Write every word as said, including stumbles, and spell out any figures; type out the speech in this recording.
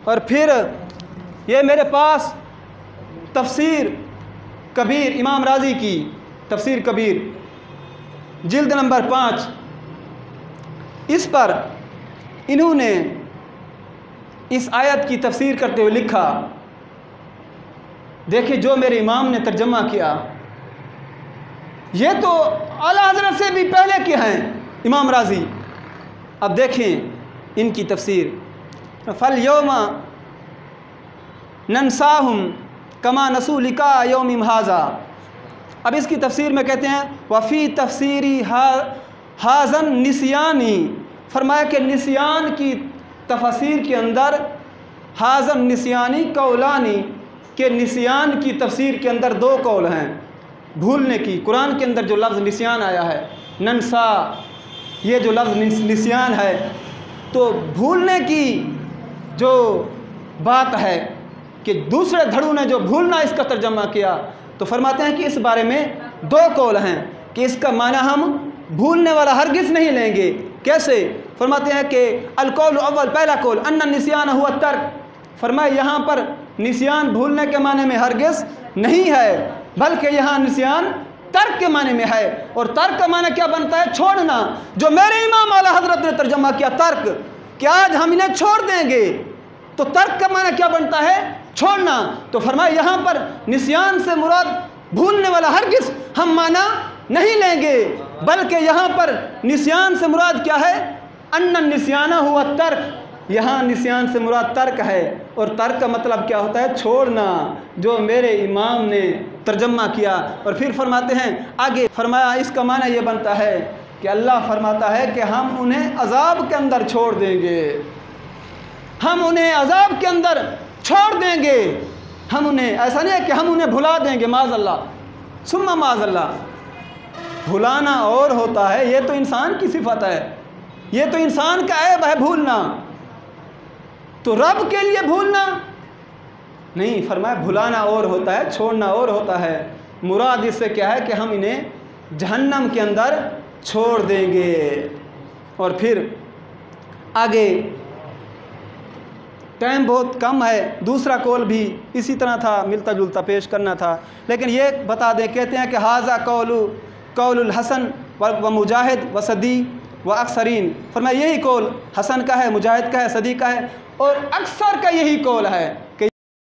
और फिर ये मेरे पास तफसीर कबीर इमाम राज़ी की तफसीर कबीर जिल्द नंबर पाँच, इस पर इन्होंने इस आयत की तफसीर करते हुए लिखा। देखिए जो मेरे इमाम ने तर्जमा किया, ये तो आला हज़रत से भी पहले के हैं इमाम राज़ी। अब देखें इनकी तफसीर। फल यौमा ननसाहुम कमा नसू लिका यौमिम हाज़ा। अब इसकी तफसीर में कहते हैं वफ़ी तफसीरी हा हाज़न निसियानी, फरमाया कि निसियान की तफसीर के अंदर हाज़न निसियानी कौलानी, के निसियान की तफसीर के अंदर दो कौल हैं। भूलने की, कुरान के अंदर जो लफ्ज़ निसियान आया है, ननसा, ये जो लफ्ज़ निसियान है, तो भूलने की जो बात है कि दूसरे धड़ू ने जो भूलना इसका तर्जमा किया, तो फरमाते हैं कि इस बारे में दो कौल हैं कि इसका माना हम भूलने वाला हरगिज़ नहीं लेंगे। कैसे? फरमाते हैं कि अलकौल अव्वल, पहला कौल अन्ना निसियान हुआ तर्क। फरमाए यहाँ पर निसियान भूलने के माने में हरगिज़ नहीं है, बल्कि यहाँ निसियान तर्क के माने में है। और तर्क का माने क्या बनता है? छोड़ना। जो मेरे इमाम आला हज़रत ने तर्जमा किया तर्क, कि आज हम इन्हें छोड़ देंगे, तो तर्क का माने क्या बनता है? छोड़ना। तो फरमाए यहाँ पर निसियान से मुराद भूलने वाला हरगिज़ हम माना नहीं लेंगे, बल्कि यहाँ पर निसियान से मुराद क्या है? अन्ना निसियाना हुआ तर्क। यहाँ निसियान से मुराद तर्क है, और तर्क का मतलब क्या होता है? छोड़ना, जो मेरे इमाम ने तर्जमा किया। और फिर फरमाते हैं आगे, फरमाया इसका माना ये बनता है कि अल्लाह फरमाता है कि हम उन्हें अजाब के अंदर छोड़ देंगे, हम उन्हें अजाब के अंदर छोड़ देंगे। हम उन्हें, ऐसा नहीं है कि हम उन्हें भुला देंगे, माज़अल्लाह सुम्मा माज़अल्लाह। भुलाना और होता है, ये तो इंसान की सिफत है, ये तो इंसान का ऐब है भूलना। तो रब के लिए भूलना नहीं, फरमाया भुलाना और होता है, छोड़ना और होता है। मुराद इससे क्या है कि हम इन्हें जहन्नम के अंदर छोड़ देंगे। और फिर आगे टाइम बहुत कम है, दूसरा कौल भी इसी तरह था, मिलता जुलता पेश करना था, लेकिन ये बता दें, कहते हैं कि हाज़ा कौलु कौलुल हसन व मुजाहिद व सदी व अक्सरीन। फरमाया यही कौल हसन का है, मुजाहिद का है, सदी का है, और अक्सर का यही कौल है।